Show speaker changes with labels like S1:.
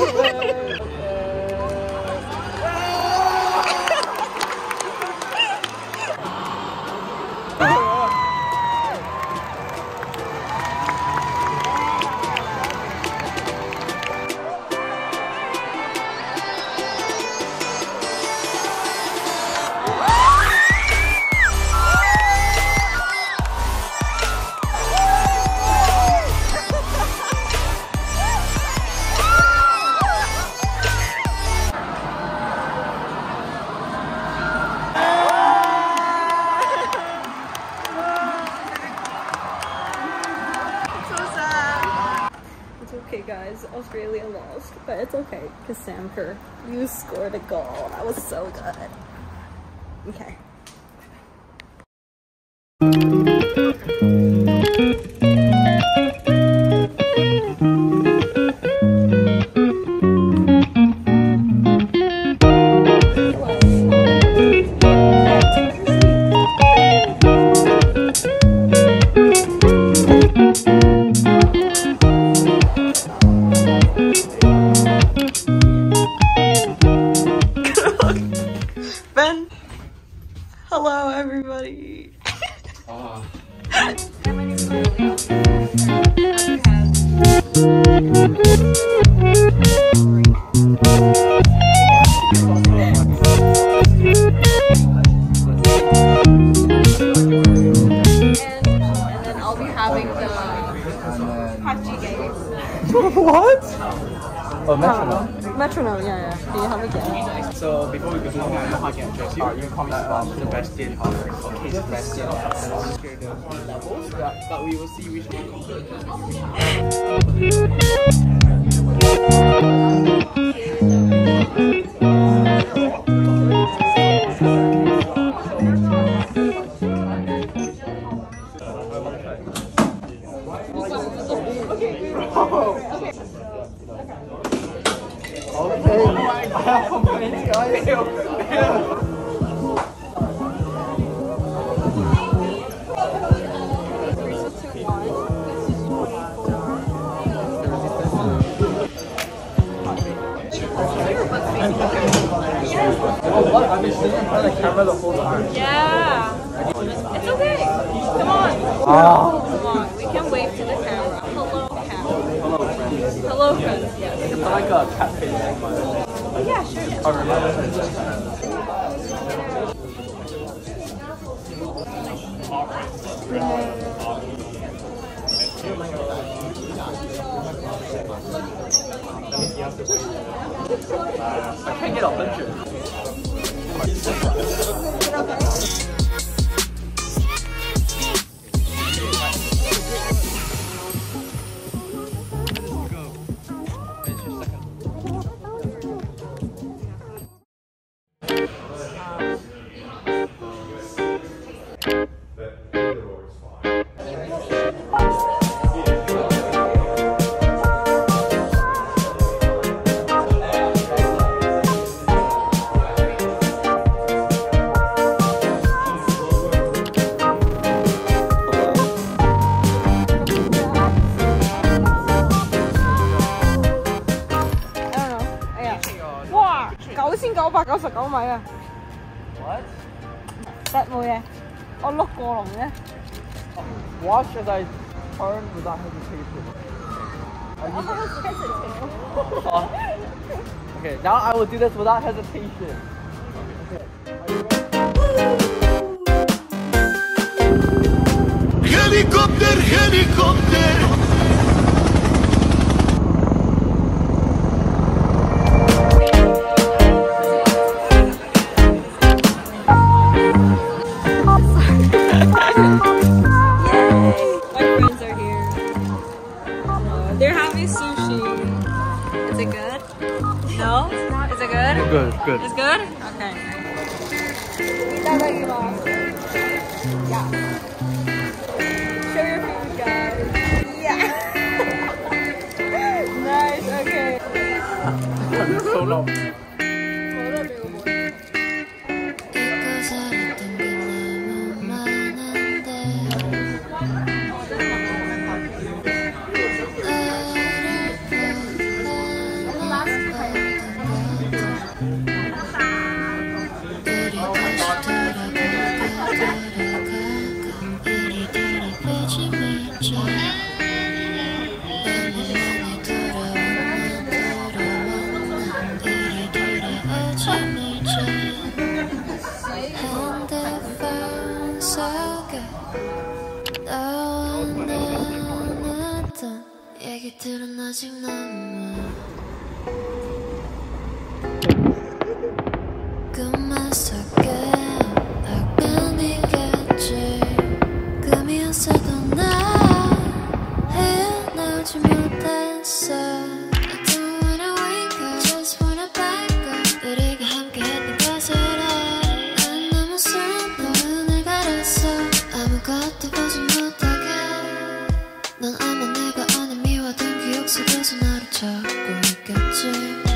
S1: Okay guys, Australia lost, but it's okay because Sam Kerr, you scored a goal. That was so good. Okay.
S2: Hello, everybody.
S1: And then I'll be having the Hachi game.
S2: What?
S3: Oh, metronome.
S1: Metronome, yeah. Do you have a game?
S3: So before we begin, I know how I can address you. You call me Sebastian. Okay, Sebastian. Here the levels, but we will see which one. Okay, I have complaints, guys. Oh, what? I've been sitting in front of the camera the whole time.
S1: Yeah. It's okay. Come on. Come on. We can wave to the camera. Hello, camera.
S3: Hello, friends.
S1: Hello, friends. Yes.
S3: It's like a catfish.
S1: Oh, yeah, sure.
S3: I can't get 100. What?
S1: 得冇嘢，我碌過龍啫。
S3: Watch as I turn without hesitation. Okay, now I will do this without hesitation.
S4: Helicopter, helicopter.
S3: Good, good.
S1: It's good? Okay. Yeah. Show your food, guys. Yeah. Nice, okay.
S3: So long.
S1: Last
S5: 할게. 너와 나눴던 얘기들은 아직 남아. 그만 속에 악변이겠지. 꿈이었어도 나 헤어나오지 못했어. I don't wanna wake up, just wanna back up. 우리가 함께했던 것을 알. 난 너무 슬퍼 눈을 가렸어. 아무것도 보지 못하게. 넌 아마 내가 오늘 미워둔 기억 속에서 나를 찾고 있겠지.